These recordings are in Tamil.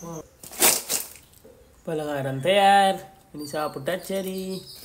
பலகாரம் தயார். இனி சாப்பிட்டா சரி.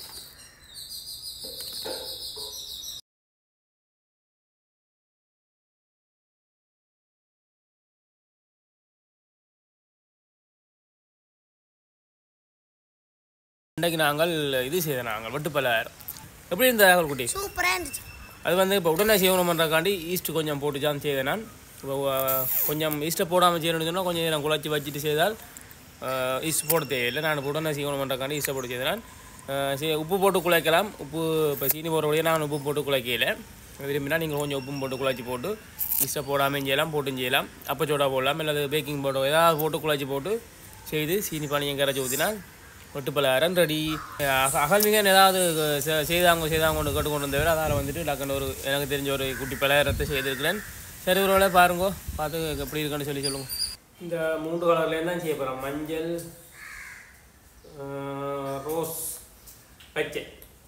இன்றைக்கு நாங்கள் இது செய்தோம். நாங்கள் வெட்டு பலகாரம் எப்படி இருந்த குட்டி? சூப்பராக இருந்துச்சு. அது வந்து இப்போ உடனே செய்யணும் பண்ணுறக்காண்டி ஈஸ்ட்டு கொஞ்சம் போட்டு தான் செய்தேன். நான் இப்போ கொஞ்சம் ஈஸ்ட்டை போடாமல் செய்யணும்னு சொன்னால் கொஞ்சம் நேரம் குழச்சி வச்சுட்டு செய்தால் ஈஸ்ட் போட தேவையில்லை. நான் உடனே செய்யணும் பண்ணுறக்காண்டி ஈஸ்ட்டை போட்டு செய்தேன். உப்பு போட்டு குழைக்கலாம். உப்பு இப்போ சீனி போடுறபடியே நான் உப்பு போட்டு குழைக்கல. விரும்பினா நீங்கள் கொஞ்சம் உப்பும் போட்டு குழச்சி போட்டு ஈஸ்ட்டை போடாமல் செய்யலாம், போட்டும் செய்யலாம். அப்பச்சோடா போடலாம், இல்லை பேக்கிங் பவுடர் ஏதாவது போட்டு குழச்சி போட்டு செய்து சீனி பானியம் கரைச்சி ஊற்றினா வெட்டு பலகாரம் ரெடி. அகல்விங்க ஏதாவது செய்தாங்க ஒன்று கேட்டுக்கொண்டு வந்தவர் அதால் வந்துட்டு டக்குன்னு ஒரு எனக்கு தெரிஞ்ச ஒரு குட்டி பலகாரத்தை செய்திருக்கிறேன். சரி ஒரு வேளை பாருங்கோ, பார்த்து எப்படி இருக்குன்னு சொல்லி சொல்லுங்கள். இந்த 3 கலர்லேருந்து தான் செய்ய போகிறோம். மஞ்சள், ரோஸ், பச்சை.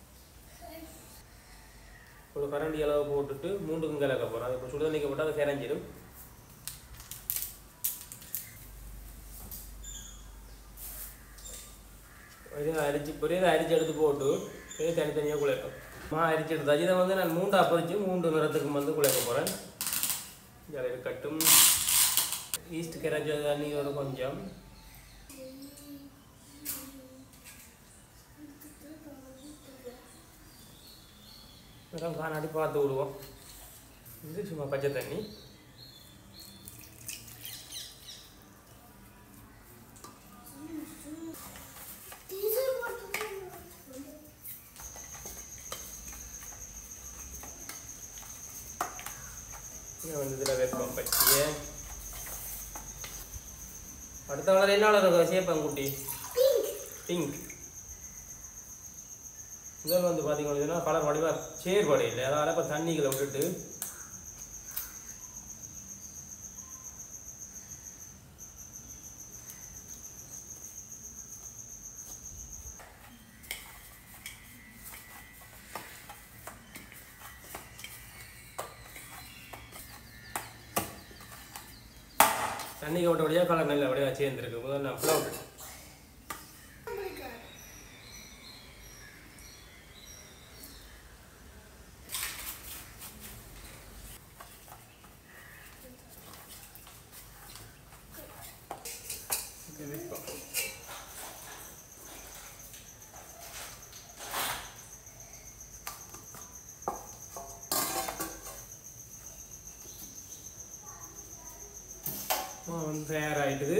ஒரு கரண்டி அளவு போட்டுட்டு 3க்கும் கலக்க போகிறோம். அது இப்போ சுடுதண்ணிக்கு போட்டால் அதை கரைஞ்சிடும். அரிச்சு எடுத்து போட்டு தனித்தனியாக குழைக்கும். அரிச்சு எடுத்தாச்சு. இதை வந்து நான் 3 பறித்து 3 நிறத்துக்கு வந்து குழைக்க போகிறேன். ஜலையில் கட்டும் ஈஸ்ட் கரைச்ச தண்ணியோட கொஞ்சம் காணாடி பார்த்து விடுவோம். இது சும்மா பச்சை தண்ணி. வந்து இதில் வைப்போம் பச்சையை. அடுத்த கலர் என்ன கலர் சேப்பேன் குட்டி? பிங்க். இதில் வந்து பார்த்தீங்கன்னா கலர் வடிவாக சேர்படை இல்லை. அதனால் இப்போ தண்ணிகளை விட்டுட்டு தண்ணிக்கு விட்ட வழியாக கலர் நல்ல வடிவாக சேர்ந்துருக்கு. முதல்ல நான் ஃபுல்லாக விட்டு தயாராகிட்டுது.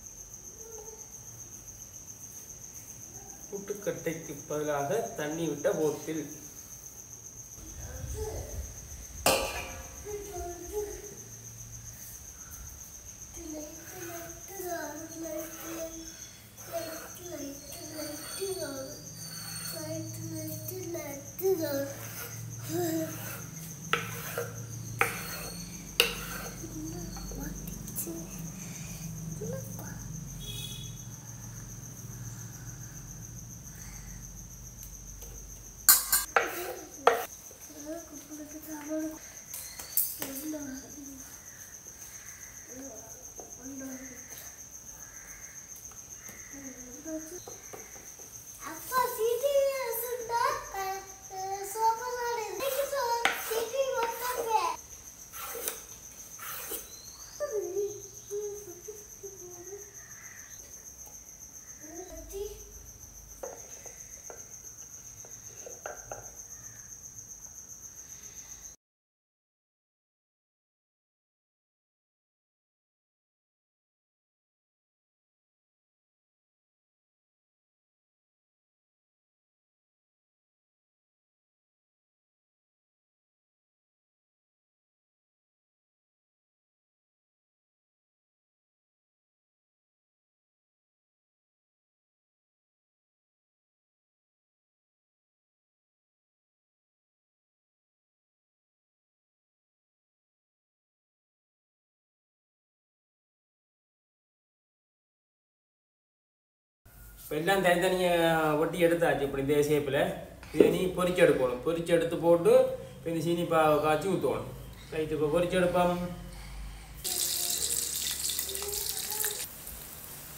புட்டுக்கட்டைக்கு பதிலாக தண்ணி விட்ட போத்தில் எல்லாம் தனித்தனியாக ஒட்டி எடுத்தாச்சு. இப்படி இந்த ஷேப்பில் இதை நீ பொரிச்சு எடுக்கணும். பொரிச்சு எடுத்து போட்டு இந்த சீனி காய்ச்சி ஊற்றணும். ரைட்டு, இப்போ பொரிச்சு எடுப்போம்.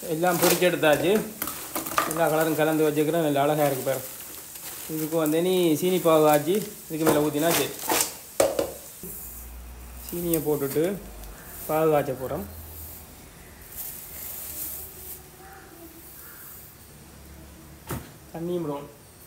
எல்லாம் பொரிச்சு எடுத்தாச்சு. எல்லா கலரும் கலந்து வச்சுக்கிறேன். நல்லா அழகாக இருக்குது பாரு. இதுக்கு வந்து நீ சீனி பாகு ஆச்சு இதுக்கு மேலே ஊற்றினா சரி. சீனியை போட்டுட்டு பாகு காய்ச்ச போகிறோம். தண்ணியும் விடுவோம்.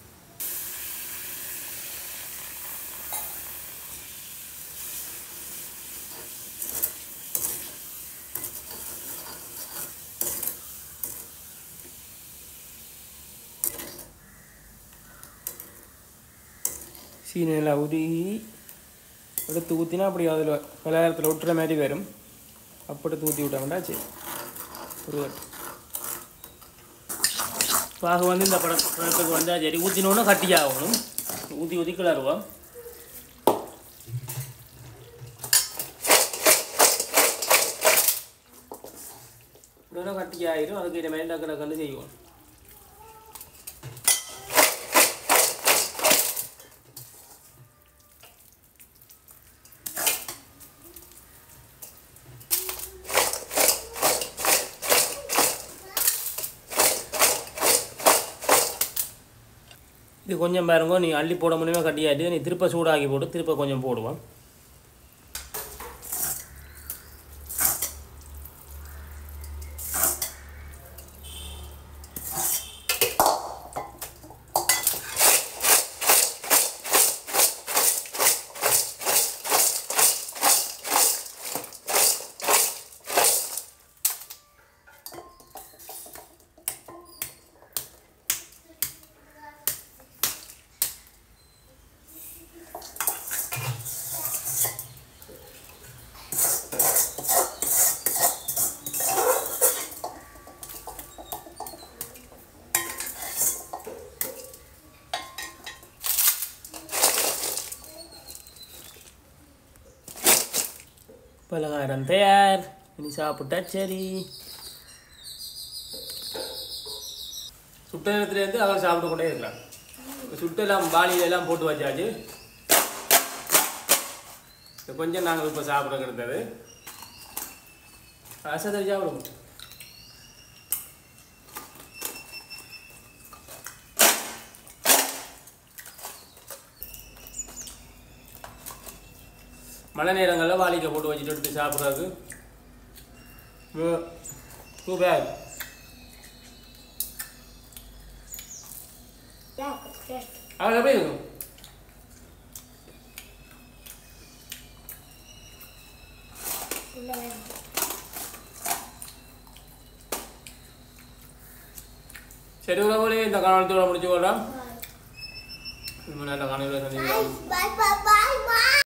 சீனி நல்லா ஊற்றி எடுத்து ஊற்றினா அப்படி அதில் பலகாரத்தில் விட்டுற மாதிரி வரும். அப்படி ஊற்றி விட்டாங்கடா சரி. ஒரு பாகு வந்து இந்த படத்துக்கு வந்தால் சரி. ஊற்றினோன்னா கட்டியாகணும். ஊற்றி ஊற்றி கிளறுவோம். இப்படினா கட்டியாயிரும். அதுக்கு இந்த மாதிரி டக்கு டக்குன்னு செய்வோம். இது கொஞ்சம் பாருங்க. நீ அள்ளி போட முடியுமா கட்டியாட்டு நீ திருப்ப சூடாக்கி போட்டு திருப்ப கொஞ்சம் போடுவோம். பலகாரம் தயார். இனி சாப்பிட்டா சரி. சுட்ட நேரத்துலேருந்து அவர் சாப்பிட்டு கொண்டே இருக்கலாம். சுட்டெல்லாம் பாலியிலெல்லாம் போட்டு வச்சாச்சு. கொஞ்சம் நாங்கள் இப்போ சாப்பிட கிடந்தது. அசதை சாப்பிடுவோம். மழை நேரங்களில் வாளிக்க போட்டு வச்சுட்டு எடுத்து சாப்பிட்றதுக்கு சூப்பர். அதில் எப்படி இருக்கும்? சரி உறவுகளே, இந்த காணொளியோட முடிச்சு கொள்ளலாம். நல்ல காணொலியில் சந்திக்கலாம்.